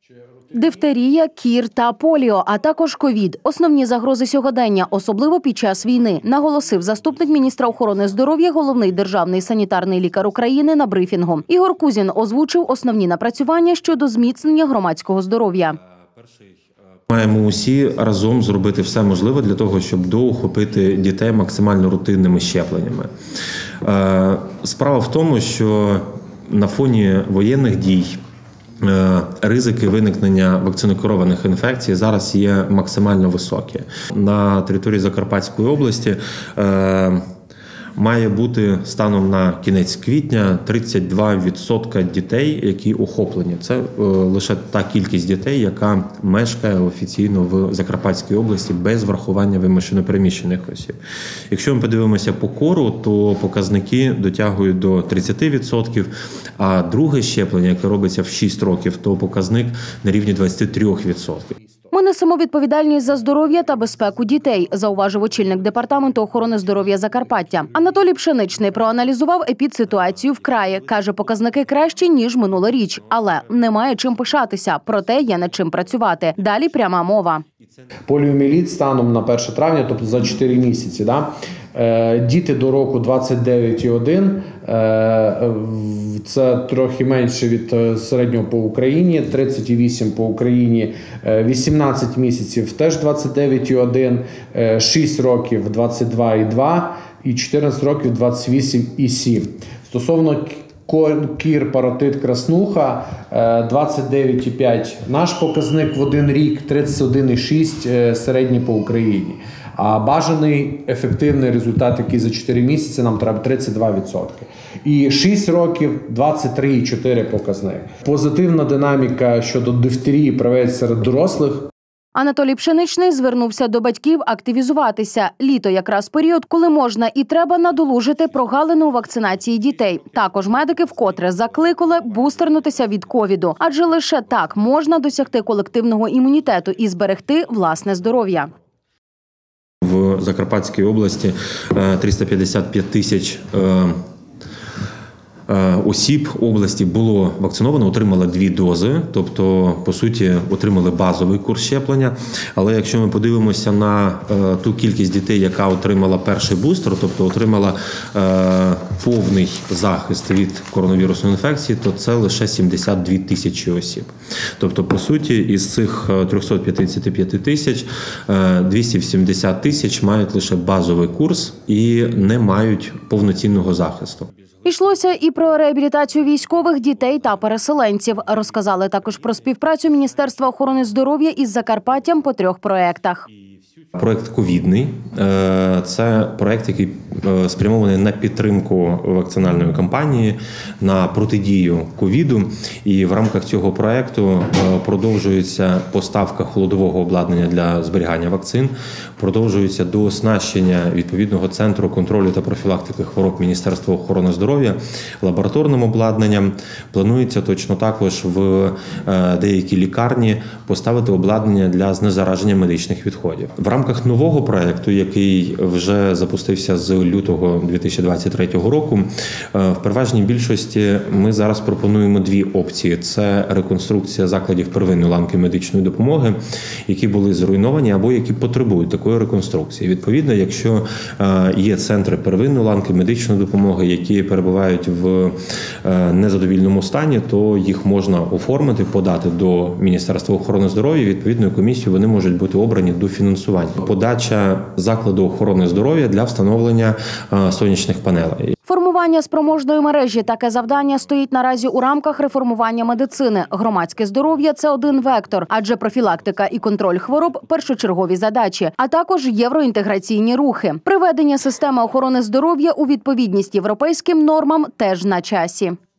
Дифтерія, кір та поліо, а також ковід – основні загрози сьогодення, особливо під час війни, наголосив заступник міністра охорони здоров'я, головний державний санітарний лікар України на брифінгу. Ігор Кузін озвучив основні напрацювання щодо зміцнення громадського здоров'я. Маємо усі разом зробити все можливе для того, щоб доохопити дітей максимально рутинними щепленнями. Справа в тому, що на фоні воєнних дій ризики виникнення вакцинокерованих інфекцій зараз є максимально високі. На території Закарпатської області має бути станом на кінець квітня 32% дітей, які охоплені. Це лише та кількість дітей, яка мешкає офіційно в Закарпатській області без врахування вимушено переміщених осіб. Якщо ми подивимося по кору, то показники дотягують до 30%, а друге щеплення, яке робиться в 6 років, то показник на рівні 23%. Ми несемо відповідальність за здоров'я та безпеку дітей, зауважив очільник департаменту охорони здоров'я Закарпаття. Анатолій Пшеничний проаналізував епідситуацію в краї. Каже, показники кращі, ніж минулоріч. Але немає чим пишатися, проте є над чим працювати. Далі пряма мова. Поліомієліт станом на 1 травня, тобто за 4 місяці, діти до року 29,1, це трохи менше від середнього по Україні, 38 по Україні, 18 місяців теж 29,1, 6 років 22,2 і 14 років 28,7. Стосовно кір, паротит, краснуха 29,5 наш показник в один рік, 31,6 середній по Україні. А бажаний ефективний результат, який за 4 місяці, нам треба 32%. І 6 років 23,4 показник. Позитивна динаміка щодо дифтерії проявляється серед дорослих. Анатолій Пшеничний звернувся до батьків активізуватися. Літо – якраз період, коли можна і треба надолужити прогалину у вакцинації дітей. Також медики вкотре закликали бустернутися від ковіду. Адже лише так можна досягти колективного імунітету і зберегти власне здоров'я. В Закарпатській області 355 тисяч осіб області було вакциновано, отримали 2 дози, тобто, по суті, отримали базовий курс щеплення. Але якщо ми подивимося на ту кількість дітей, яка отримала перший бустер, тобто отримала повний захист від коронавірусної інфекції, то це лише 72 тисячі осіб. Тобто, по суті, із цих 355 тисяч 270 тисяч мають лише базовий курс і не мають повноцінного захисту. Йшлося і про реабілітацію військових, дітей та переселенців. Розказали також про співпрацю Міністерства охорони здоров'я із Закарпаттям по 3 проєктах. Проєкт ковідний – це проєкт, який спрямований на підтримку вакцинальної кампанії, на протидію ковіду. І в рамках цього проєкту продовжується поставка холодового обладнання для зберігання вакцин, продовжується дооснащення відповідного центру контролю та профілактики хвороб Міністерства охорони здоров'я лабораторним обладнанням. Планується точно також в деякі лікарні поставити обладнання для знезараження медичних відходів. В рамках нового проєкту, який вже запустився з лютого 2023 року, в переважній більшості ми зараз пропонуємо 2 опції. Це реконструкція закладів первинної ланки медичної допомоги, які були зруйновані або які потребують такої реконструкції. Відповідно, якщо є центри первинної ланки медичної допомоги, які перебувають в незадовільному стані, то їх можна оформити, подати до Міністерства охорони здоров'я, відповідною комісією вони можуть бути обрані до фінансування. Подача закладу охорони здоров'я для встановлення сонячних панелей. Формування спроможної мережі – таке завдання стоїть наразі у рамках реформування медицини. Громадське здоров'я – це один вектор, адже профілактика і контроль хвороб – першочергові задачі, а також євроінтеграційні рухи. Приведення системи охорони здоров'я у відповідність європейським нормам теж на часі.